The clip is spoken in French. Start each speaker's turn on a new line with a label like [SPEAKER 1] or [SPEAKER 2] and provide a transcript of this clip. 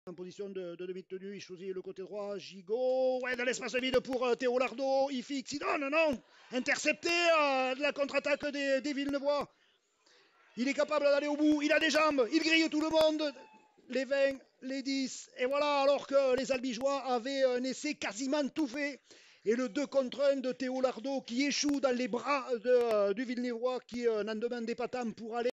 [SPEAKER 1] En position de demi-tenue, il choisit le côté droit, Gigot, ouais, dans l'espace vide pour Théo Lardo, il fixe, il donne, non, intercepté, la contre-attaque des Villenevois. Il est capable d'aller au bout, il a des jambes, il grille tout le monde, les 20, les 10, et voilà, alors que les Albigeois avaient un essai quasiment tout fait. Et le 2 contre 1 de Théo Lardo qui échoue dans les bras du Villeneuvois qui n'en demandait pas tant pour aller